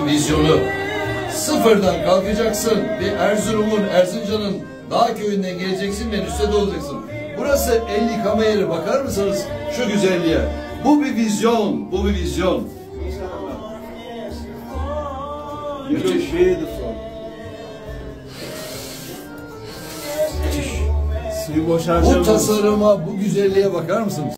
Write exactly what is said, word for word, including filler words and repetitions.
vizyonu. Sıfırdan kalkacaksın. Bir Erzurum'un, Erzincan'ın dağ köyünden geleceksin ve Nusret'te olacaksın. Burası el yıkama yeri. Bakar mısınız şu güzelliğe? Bu bir vizyon, bu bir vizyon. Müthiş. Suyu boşaltacağım. Bu tasarıma, bu güzelliğe bakar mısınız?